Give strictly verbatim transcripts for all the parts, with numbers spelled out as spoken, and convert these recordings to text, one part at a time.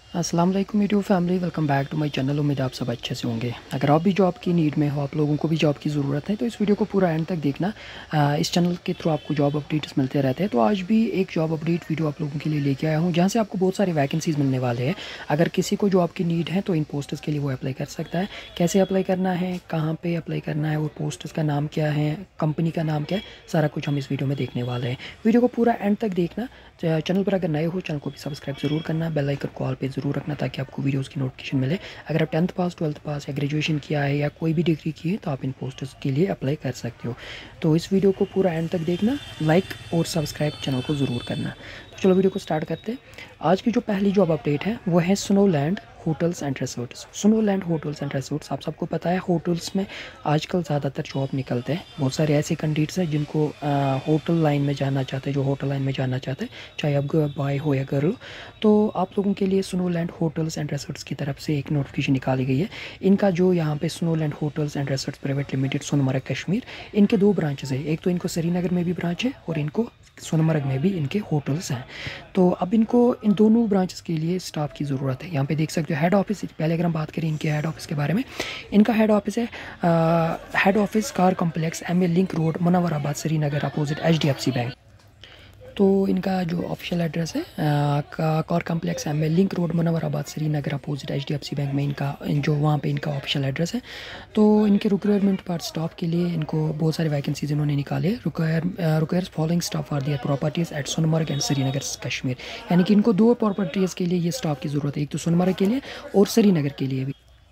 अस्सलाम वालेकुम YouTube family, welcome back to my channel. उम्मीद आप सब अच्छे से होंगे। अगर आप भी जॉब की नीड में हो, आप लोगों को भी जॉब की ज़रूरत है, तो इस वीडियो को पूरा एंड तक देखना। आ, इस चैनल के थ्रू आपको जॉब अपडेट्स मिलते रहते हैं। तो आज भी एक जॉब अपडेट वीडियो आप लोगों के लिए लेके आया हूँ, जहाँ से आपको बहुत सारे वैकेंसीज़ मिलने वाले हैं। अगर किसी को जॉब की नीड है तो इन पोस्टर्स के लिए वो अप्लाई कर सकता है। कैसे अप्लाई करना है, कहाँ पर अप्लाई करना है, वो पोस्टर्स का नाम क्या है, कंपनी का नाम क्या है, सारा कुछ हम इस वीडियो में देखने वाले हैं। वीडियो को पूरा एंड तक देखना। चैनल पर अगर नए हो, चैनल को भी सब्सक्राइब जरूर करना, बेल आइकन कॉल पे ज़रूर रखना ताकि आपको वीडियोस की नोटिफिकेशन मिले। अगर आप टेंथ पास, ट्वेल्थ पास या ग्रेजुएशन किया है या कोई भी डिग्री की है तो आप इन पोस्टर्स के लिए अप्लाई कर सकते हो। तो इस वीडियो को पूरा एंड तक देखना, लाइक और सब्सक्राइब चैनल को ज़रूर करना। तो चलो वीडियो को स्टार्ट करते हैं। आज की जो पहली जॉब अपडेट है वो है Snowland hotels and resorts. Snowland hotels and resorts, आप सबको पता है होटल्स में आजकल ज़्यादातर जॉब निकलते हैं। बहुत सारे ऐसे कैंडिडेट्स हैं जिनको होटल लाइन में जाना चाहते हैं, जो होटल लाइन में जाना चाहते हैं, चाहे आप बॉय हो या गर्ल। तो आप लोगों के लिए स्नोलैंड होटल्स एंड रिसोर्ट्स की तरफ से एक नोटिफिकेशन निकाली गई है। इनका जो यहाँ पे Snowland hotels and resorts private limited Sonamarg Kashmir, इनके दो ब्रांचेस है। एक तो इनको श्रीनगर में भी ब्रांच है और इनको सोनमर्ग में भी इनके होटल्स हैं। तो अब इनको इन दोनों ब्रांचेस के लिए स्टाफ की ज़रूरत है। यहाँ पे देख सकते हो हेड ऑफिस। पहले अगर हम बात करें इनके हेड ऑफिस के बारे में, इनका हेड ऑफिस है head office car complex, M A link road, Munawarabad, Srinagar, opposite H D F C bank. तो इनका जो ऑफिशियल एड्रेस है car complex, M A link road, Munawarabad, Srinagar, opposite H D F C bank में इनका जो वहाँ पे इनका ऑफिशियल एड्रेस है। तो इनके रिक्वायरमेंट पर स्टाफ के लिए इनको बहुत सारे वैकेंसीज इन्होंने निकाले। Require requires following staff for their properties at Sonamarg and Srinagar Kashmir. यानी कि इनको दो प्रॉपर्टीज़ के लिए ये स्टाफ की ज़रूरत है, एक तो सोनमर्ग के लिए और श्रीनगर के लिए भी।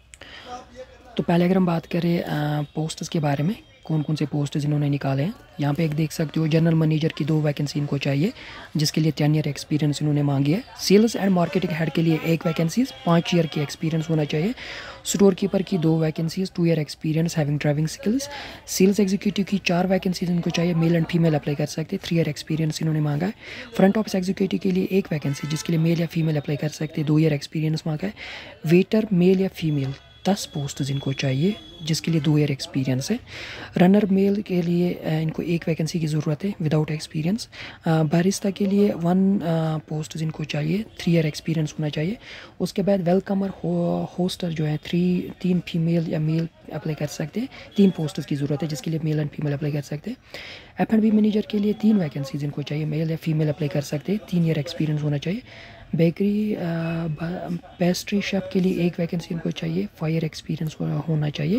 तो पहले अगर हम बात करें पोस्ट्स के बारे में, कौन कौन से पोस्ट इन्होंने निकाले हैं, यहाँ पे एक देख सकते हो जनरल मैनेजर की दो वैकेंसी इनको चाहिए, जिसके लिए टेन ईयर एक्सपीरियंस इन्होंने मांगी है। सेल्स एंड मार्केटिंग हेड के लिए एक वैकेंसीज, पाँच ईयर की एक्सपीरियंस होना चाहिए। स्टोर कीपर की दो vacancies, two year experience having driving skills. Sales executive की चार वैकेंसीज इनको चाहिए, मेल एंड फीमेल अप्लाई कर सकते हैं, थ्री ईयर एक्सपीरियंस इन्होंने मांगा है। फ्रंट ऑफिस एग्जीक्यूटिव के लिए एक वैकेंसी, जिसके लिए मेल या फीमेल अप्लाई कर सकते हैं, दो ईयर एक्सपीरियंस मांगा है। वेटर मेल या फीमेल, दस पोस्ट इनको चाहिए, जिसके लिए दो ईयर एक्सपीरियंस है। रनर मेल के लिए इनको एक वैकेंसी की ज़रूरत है विदाउट एक्सपीरियंस। बारिस्ता के लिए वन पोस्ट इनको चाहिए, थ्री ईयर एक्सपीरियंस होना चाहिए। उसके बाद वेलकमर हो, होस्टर जो है थ्री तीन फीमेल या मेल अप्लाई कर सकते हैं, तीन पोस्ट्स की ज़रूरत है, जिसके लिए मेल एंड फीमेल अप्लाई कर सकते हैं। एफ एंड बी मैनेजर के लिए तीन वैकेंसीज इनको चाहिए, मेल या फीमेल अप्लाई कर सकते हैं, तीन ईयर एक्सपीरियंस होना चाहिए। बेकरी पेस्ट्री शेफ के लिए एक वैकेंसी इनको चाहिए, फाइव ईयर एक्सपीरियंस होना चाहिए।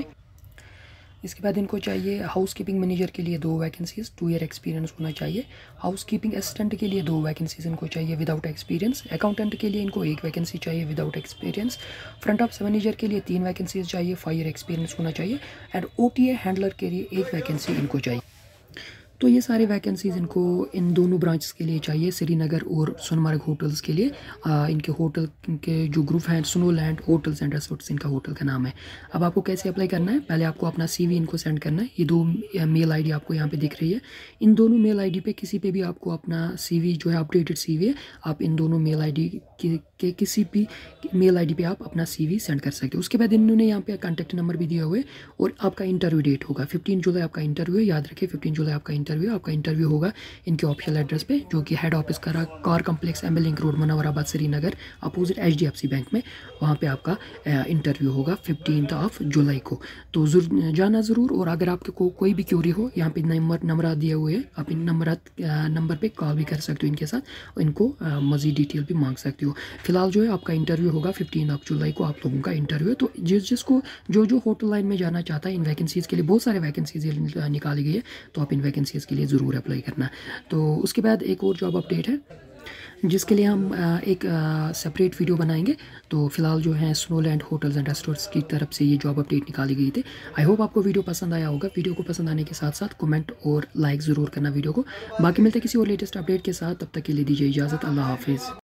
इसके बाद इनको चाहिए हाउस कीपिंग मैनेजर के लिए दो वैकेंसीज, टू ईयर एक्सपीरियंस होना चाहिए। हाउस कीपिंग असिस्टेंट के लिए दो वैकेंसीज इनको चाहिए विदाउट एक्सपीरियंस। अकाउंटेंट के लिए इनको एक वैकेंसी चाहिए without experience. Front office manager के लिए तीन वैकेंसीज चाहिए, फाइव ईयर एक्सपीरियंस होना चाहिए। And O T A handler के लिए एक वैकेंसी इनको चाहिए। तो ये सारे वैकेंसीज इनको इन दोनों ब्रांचेस के लिए चाहिए, श्रीनगर और सोनमर्ग होटल्स के लिए। आ, इनके होटल के जो ग्रुप हैं स्नोलैंड होटल्स एंड रिसोर्ट्स, इनका होटल का नाम है। अब आपको कैसे अप्लाई करना है, पहले आपको अपना सीवी इनको सेंड करना है। ये दो मेल आईडी आपको यहाँ पे दिख रही है। इन दोनों मेल आईडी पे किसी पे भी आपको अपना सीवी जो है अपडेटेड सीवी है, आप इन दोनों मेल आईडी के, के किसी भी मेल आईडी पे आप अपना सीवी सेंड कर सकते हो। उसके बाद इन्होंने यहाँ पे कॉन्टैक्ट नंबर भी दिया हुआ है और आपका इंटरव्यू डेट होगा फिफ्टीन जुलाई आपका इंटरव्यू है। याद रखिए फिफ्टीन जुलाई आपका इंटरव्यू आपका इंटरव्यू होगा इनके ऑफिशियल एड्रेस पे, जो कि हेड ऑफिस का car complex, M A link road, Munawarabad, Srinagar, opposite H D F C bank में। वहाँ पे आपका इंटरव्यू होगा फिफ्टीन ऑफ जुलाई को। तो जरूर जाना ज़रूर। और अगर आपके को कोई भी क्यूरी हो, यहाँ पे नंबर नंबर दिए हुए हैं, आप इन नंबर नंबर पे कॉल भी कर सकते हो इनके साथ, और इनको मज़ीद डिटेल भी मांग सकते हो। फिलहाल जो है आपका इंटरव्यू होगा फिफ्टीन ऑफ जुलाई को, आप लोगों का इंटरव्यू है। तो जिस जिसको जो जो होटल लाइन में जाना चाहता है, इन वैकेंसीज़ के लिए बहुत सारे वैकेंसीज निकाली गई है, तो आप इन वैकेंसीज़ के लिए ज़रूर अप्लाई करना। तो उसके बाद एक और जॉब अपडेट है, जिसके लिए हम एक सेपरेट वीडियो बनाएंगे। तो फिलहाल जो है स्नोलैंड होटल्स एंड रेस्टोरेंट्स की तरफ से ये जॉब अपडेट निकाली गई थी। आई होप आपको वीडियो पसंद आया होगा। वीडियो को पसंद आने के साथ साथ कमेंट और लाइक ज़रूर करना वीडियो को। बाकी मिलते किसी और लेटेस्ट अपडेट के साथ, तब तक के लिए दीजिए इजाज़त। अल्लाह हाफिज़।